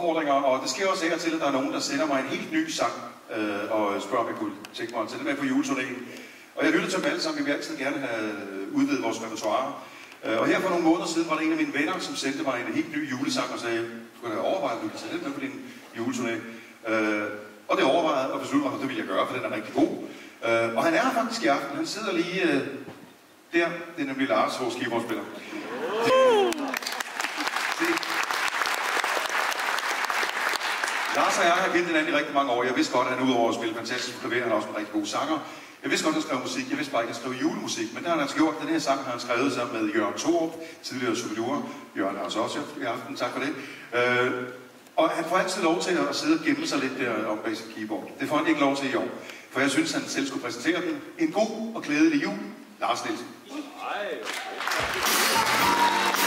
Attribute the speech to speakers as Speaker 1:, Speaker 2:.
Speaker 1: opfordringer, og det sker også af og til, at der er nogen, der sender mig en helt ny sang, og spørger, om jeg kunne tænke mig at tage det med på juleturnéen. Og jeg lyttede til dem alle sammen, vi vil altid gerne have udvidet vores repertoire. Og her for nogle måneder siden var der en af mine venner, som sendte mig en helt ny julesang og sagde, du kan da overveje, at du kan tage det med på din juleturné. Og det overvejede og besluttede mig, at det ville jeg gøre, for den er rigtig god. Og han er her faktisk i aften. Han sidder lige der. Det er nemlig Lars, vores keyboardspiller. Lars og jeg har kendt hinanden i rigtig mange år. Jeg vidste godt, at han udover at spille fantastisk klaver, han er også en rigtig god sanger. Jeg vidste godt, at han skrev musik. Jeg vidste bare ikke, at han skrev julemusik. Men der har han altså gjort. Den her sang har han skrevet sammen med Jørgen Thorup, tidligere Superdure. Jørgen har også i aften. Tak for det. Og han får altid lov til at sidde og gemme sig lidt der om bag sit keyboard. Det får han ikke lov til i år. For jeg synes, han selv skulle præsentere den. En god og glædelig jul. Lars Nielsen.